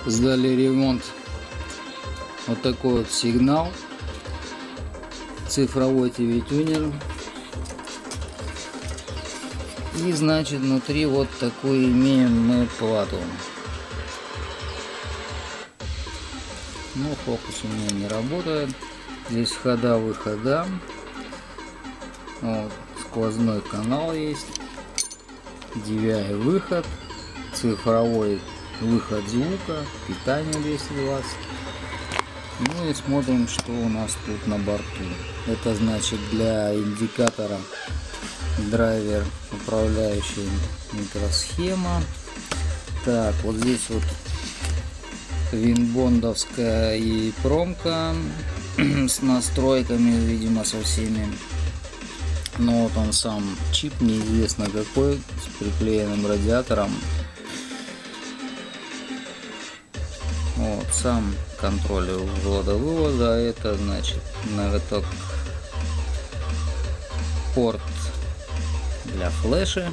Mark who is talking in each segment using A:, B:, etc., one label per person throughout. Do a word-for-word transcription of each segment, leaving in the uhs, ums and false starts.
A: Сдали ремонт. Вот такой вот сигнал. Цифровой ТВ-тюнер. И значит внутри вот такую имеем мы плату. Но фокус у меня не работает. Здесь входа-выхода. Вот, сквозной канал есть. ди ви ай выход. Цифровой выход звука. Питание двести двадцать. Ну и смотрим, что у нас тут на борту. Это значит для индикатора драйвер, управляющий микросхема. Так, вот здесь вот винбондовская и промка с настройками, видимо, со всеми. Но вот он сам чип, неизвестно какой, с приклеенным радиатором. Вот сам контроль ввода-вывода. Это значит ноготок, порт для флеша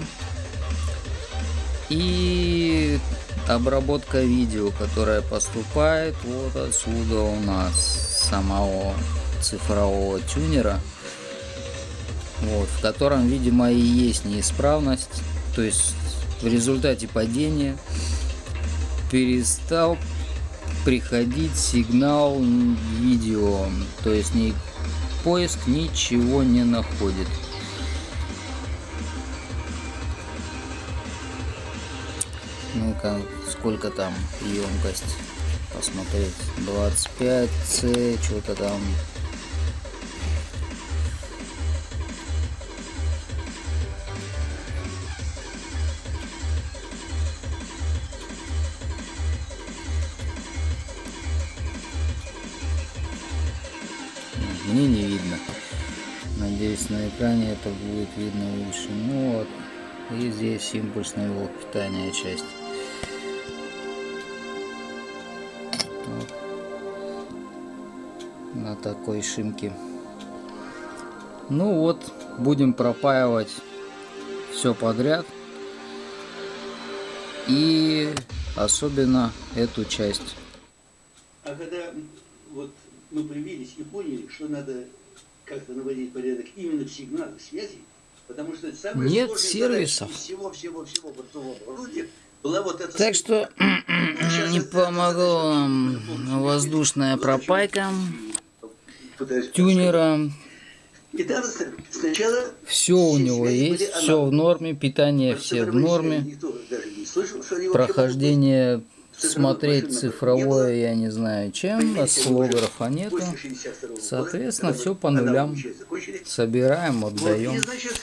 A: и обработка видео, которая поступает вот отсюда у нас, самого цифрового тюнера, вот, в котором, видимо, и есть неисправность. То есть в результате падения перестал приходить сигнал видео, то есть ни поиск ничего не находит. Ну-ка, сколько там емкость посмотреть? двадцать пять цэ, что-то там. Мне не видно. Надеюсь, на экране это будет видно лучше. Ну вот. И здесь импульсный блок питания часть. Вот. На такой шимке. Ну вот, будем пропаивать все подряд. И особенно эту часть.
B: А когда вот мы привились и поняли, что надо как-то наводить порядок именно в сигналах связи, потому что это самое
A: нет
B: сложное
A: сервисов.
B: всего всего всего бортового оборудования была вот эта.
A: Так что не помогло вам воздушная пропайка тюнера. Все у него есть, все в норме, питание все в норме. Прохождение смотреть цифровое я не знаю чем, осциллографа нету. Соответственно, все по нулям. Собираем, отдаем.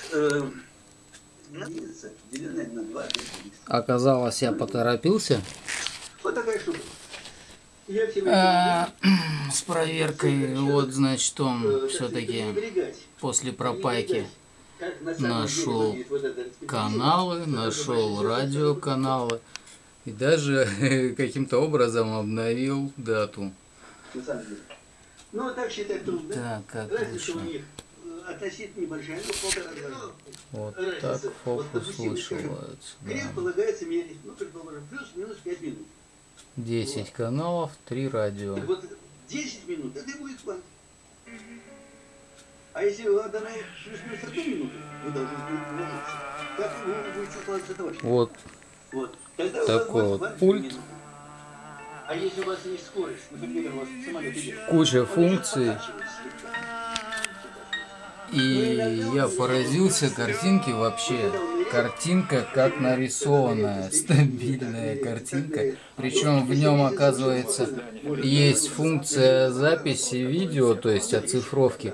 A: Оказалось, я поторопился а, с проверкой. Вот, значит, он все-таки после пропайки нашел каналы, нашел радиоканалы и даже каким-то образом обновил дату. Так, как лучше?
B: Относительно небольшая, но полтора-два.
A: Вот так фокус вышивается.
B: Грех полагается мерить, ну, предположим, плюс-минус пять минут.
A: десять каналов, три радио.
B: Так вот, десять минут, это и будет хватит. А если вы отдаете плюс-минус одну минуту, вы должны будете молиться. Как вы будете укладываться точно.
A: Вот,
B: вот. Тогда
A: такой вот пульт.
B: Минут. А если у вас есть скорость, например, у вас самолет идет,
A: куча функций. И я поразился картинке вообще. Картинка как нарисованная, стабильная картинка. Причем в нем, оказывается, есть функция записи видео, то есть оцифровки.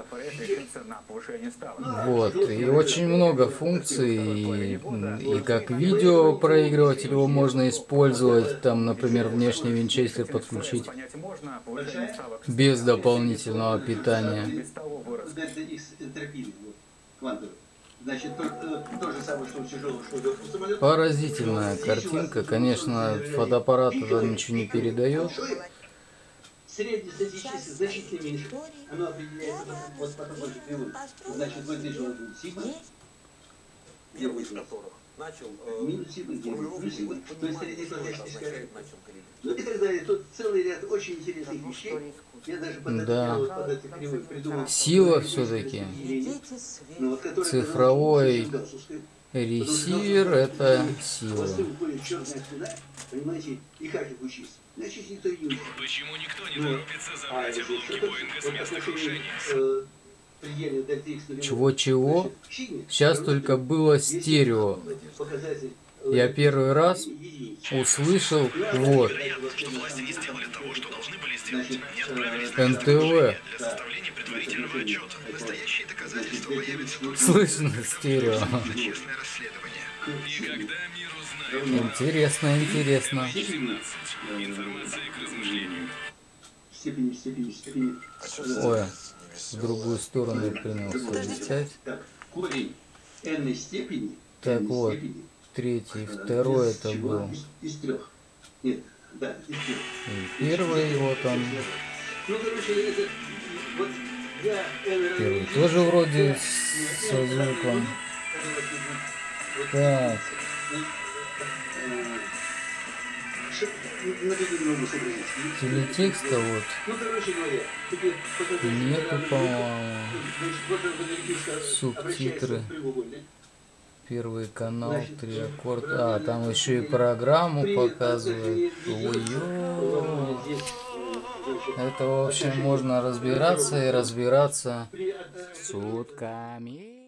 A: Вот. И очень много функций. И, и как видеопроигрыватель его можно использовать. Там, например, внешний винчестер подключить без дополнительного питания. Значит, то, то же самое, что у тяжелого, что у самолета. Поразительная картинка. Конечно, фотоаппарат это ничего не передает.
B: Среднестатистически значительно меньше. Оно определяется вот потом больше кривой. Значит, вот здесь вот сигма.
C: Первый из которых начал
B: минус сигма, плюс сигма. То есть среднестатистическая. Ну и так далее. Тут целый ряд очень интересных вещей. Я даже под,
A: Да.
B: вот под этой кривой придумал.
A: Сила все-таки.
B: Ну, вот, который
A: Цифровой
B: оказался гаусовской.
A: ресивер — это сила.
B: Постыль уходит черная спина, понимаете, и как их учить? Значит, никто и не учит.
C: Почему никто не
B: Ну,
C: торопится
B: а
C: забрать
B: вот
C: обломки
B: это-
C: Боинга с
B: вот
C: места
B: отношение,
C: крушения?
B: э, предельно до Т Х нулевого.
A: Чего-чего?
B: Значит, в Чили,
A: Сейчас
B: короче,
A: только было
B: если
A: стерео.
B: показатель,
A: Я
B: э,
A: первый раз
B: единицы.
A: услышал,
B: Ну,
A: вот,
C: Вероятно, что власти не сделали того, что должны были сделать.
B: Значит,
C: Не отправились
B: э,
C: на
A: эн тэ вэ.
C: для составления предварительного отчета. Настоящие доказательства появятся только
A: Слышно стерео.
C: на честное расследование. И когда мир узнает
A: Интересно, интересно.
C: семнадцать. Информация к размышлению.
B: Степени, степени, степени.
A: Ой, в другую сторону принялся лететь.
B: Так, корень n степени.
A: Так
B: n
A: вот,
B: степени,
A: третий,
B: э,
A: второй
B: из
A: это
B: чего?
A: был.
B: Из, из трех. Нет, да, из трех.
A: И первый, вот он.
B: Ну, короче, это вот я n
A: Первый
B: равно
A: тоже
B: единице,
A: вроде
B: я
A: с
B: n равно
A: звуком.
B: единице, вот,
A: Так,
B: э, ш- на какие не могу сообразить.
A: телетекста вот
B: Ну, короче говоря, теперь показатель
A: нету,
B: равно
A: по-моему.
B: Значит, вот он говорит,
A: Субтитры.
B: обращается к треугольник.
A: Первый канал,
B: Значит,
A: три аккорда. А, там еще и программу
B: При
A: показывает.
B: отношении единицы,
A: Ой-ой.
B: вот здесь, э, значит,
A: Это, в общем,
B: отношение
A: можно разбираться и разбираться
B: при от-
A: сутками.